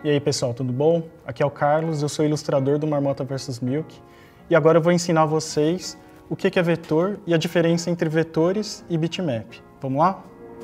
E aí pessoal, tudo bom? Aqui é o Carlos, eu sou ilustrador do Marmota vs Milk e agora eu vou ensinar vocês o que é vetor e a diferença entre vetores e bitmap. Vamos lá?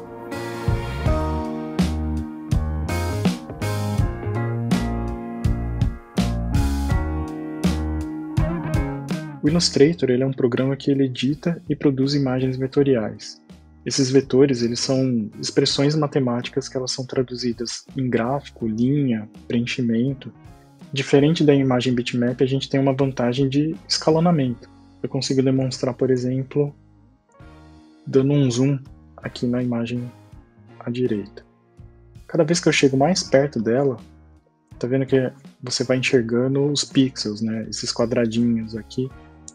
O Illustrator ele é um programa que ele edita e produz imagens vetoriais. Esses vetores eles são expressões matemáticas que elas são traduzidas em gráfico, linha, preenchimento. Diferente da imagem bitmap, a gente tem uma vantagem de escalonamento. Eu consigo demonstrar, por exemplo, dando um zoom aqui na imagem à direita. Cada vez que eu chego mais perto dela, tá vendo que você vai enxergando os pixels, né? Esses quadradinhos aqui.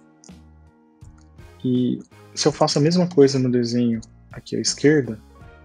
E se eu faço a mesma coisa no desenho aqui à esquerda,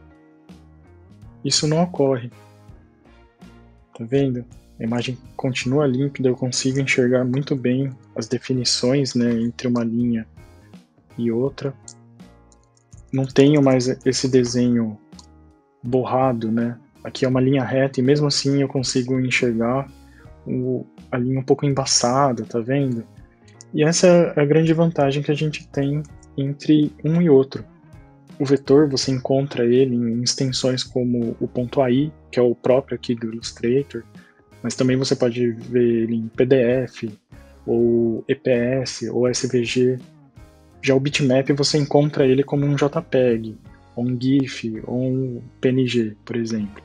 isso não ocorre. Tá vendo? A imagem continua límpida, eu consigo enxergar muito bem as definições, né, entre uma linha e outra. Não tenho mais esse desenho borrado, né? Aqui é uma linha reta e mesmo assim eu consigo enxergar a linha um pouco embaçada, tá vendo? E essa é a grande vantagem que a gente tem entre um e outro. O vetor, você encontra ele em extensões como o .ai, que é o próprio aqui do Illustrator, mas também você pode ver ele em PDF, ou EPS, ou SVG. Já o bitmap você encontra ele como um JPEG, ou um GIF, ou um PNG, por exemplo.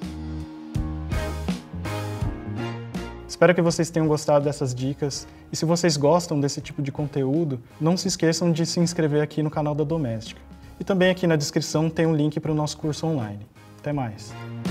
Espero que vocês tenham gostado dessas dicas e se vocês gostam desse tipo de conteúdo, não se esqueçam de se inscrever aqui no canal da Doméstica. E também aqui na descrição tem um link para o nosso curso online. Até mais!